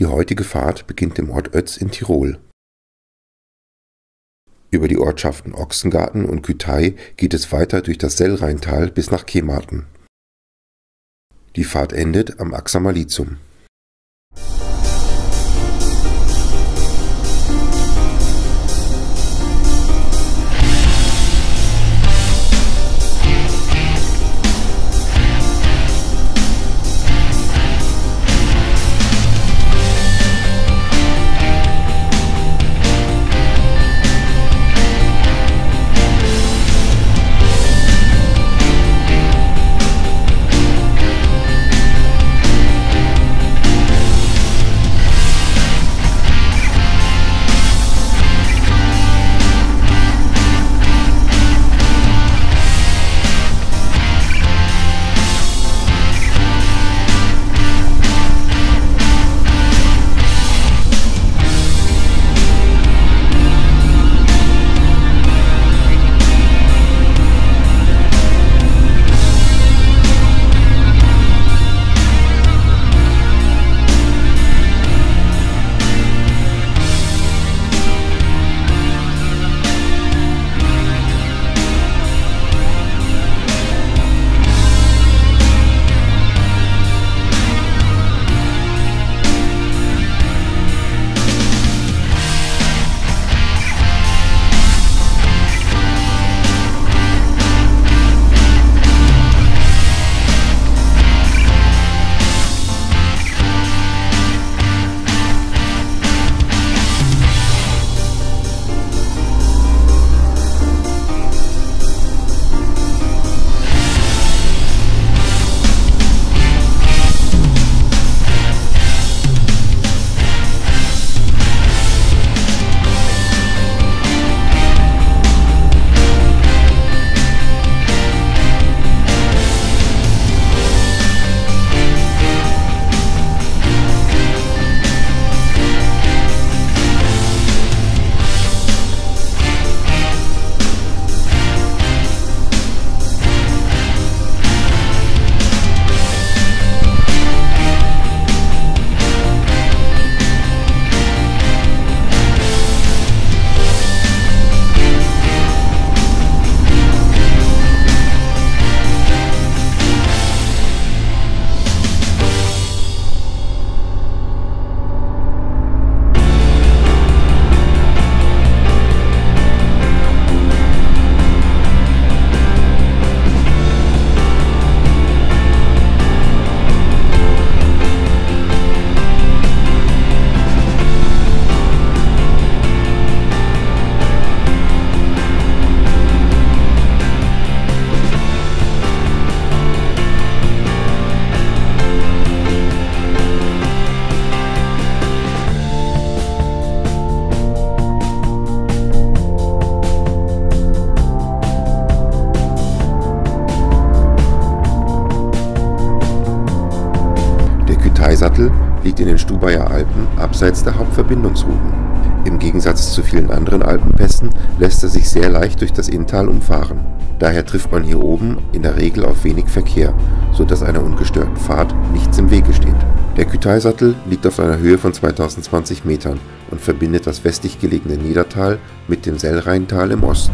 Die heutige Fahrt beginnt im Ort Oetz in Tirol. Über die Ortschaften Ochsengarten und Kütei geht es weiter durch das Sellrheintal bis nach Kematen. Die Fahrt endet am Axamer Malizum. Kütei-Sattel liegt in den Stubaier Alpen abseits der Hauptverbindungsrouten. Im Gegensatz zu vielen anderen Alpenpässen lässt er sich sehr leicht durch das Inntal umfahren. Daher trifft man hier oben in der Regel auf wenig Verkehr, sodass einer ungestörten Fahrt nichts im Wege steht. Der Kütei-Sattel liegt auf einer Höhe von 2020 Metern und verbindet das westlich gelegene Niedertal mit dem Sellrheintal im Osten.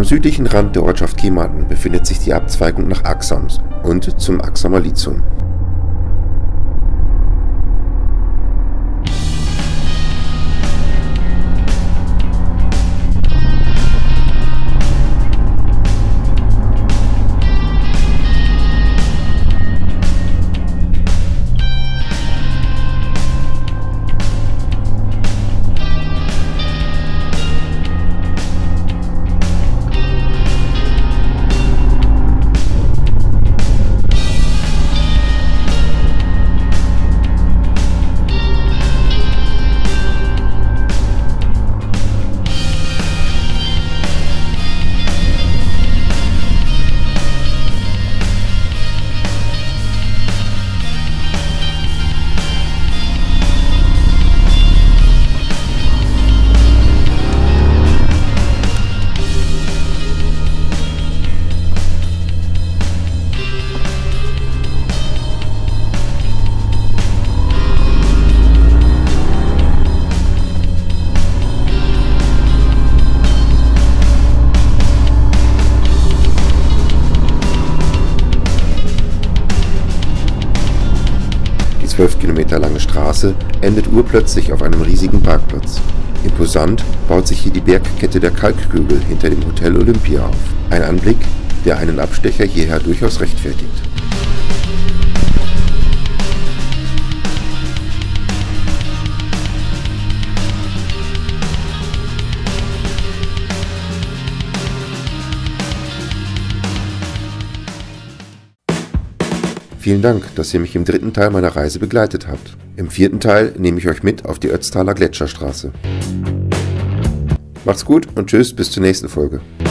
Am südlichen Rand der Ortschaft Kematen befindet sich die Abzweigung nach Axams und zum Axamer Lithium. Die 12 Kilometer lange Straße endet urplötzlich auf einem riesigen Parkplatz. Imposant baut sich hier die Bergkette der Kalkkügel hinter dem Hotel Olympia auf. Ein Anblick, der einen Abstecher hierher durchaus rechtfertigt. Vielen Dank, dass ihr mich im dritten Teil meiner Reise begleitet habt. Im vierten Teil nehme ich euch mit auf die Ötztaler Gletscherstraße. Macht's gut und tschüss, bis zur nächsten Folge.